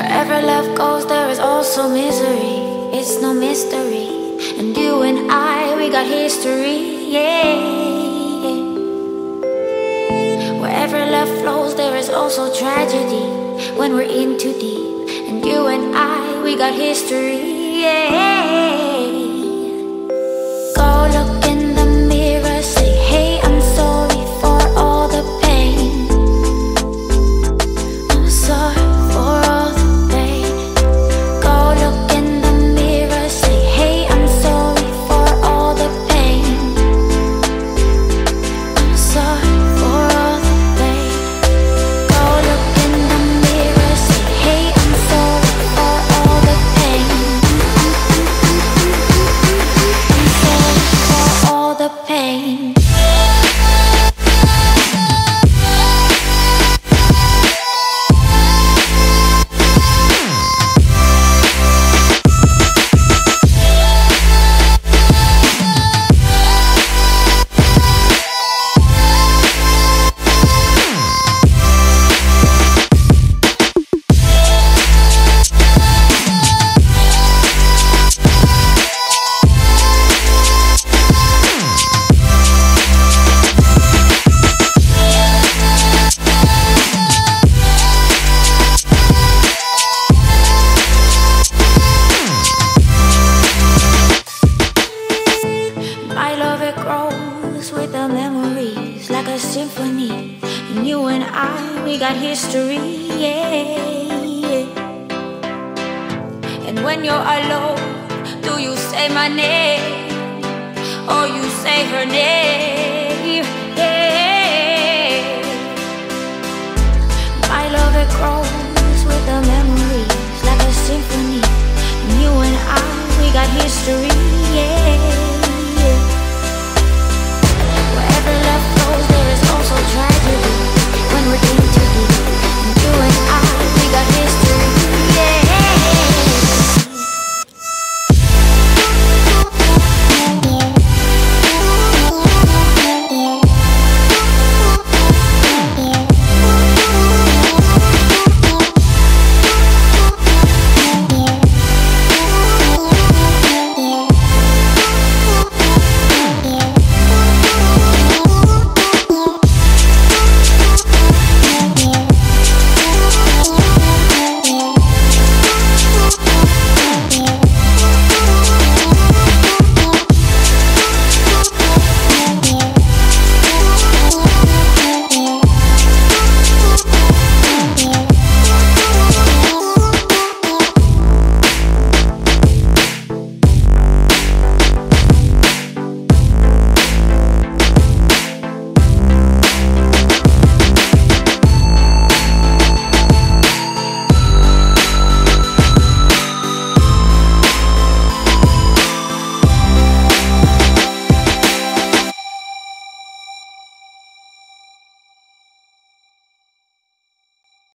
Wherever love goes, there is also misery. It's no mystery. And you and I, we got history, yeah. Wherever love flows, there is also tragedy when we're in too deep. And you and I, we got history, yeah. Go look in the mirror, say, hey, I'm sorry for all the pain. I'm sorry for all the pain. Go look in the mirror, say, hey, I'm sorry for all the pain. I'm sorry for all the pain. Go look in the mirror, say, hey, I'm sorry for all the pain. I'm sorry for all the pain. With the memories like a symphony, and you and I, we got history, yeah. And when you're alone, do you say my name or you say her name? Yeah. My love, it grows with the memories like a symphony, and you and I, we got history, yeah.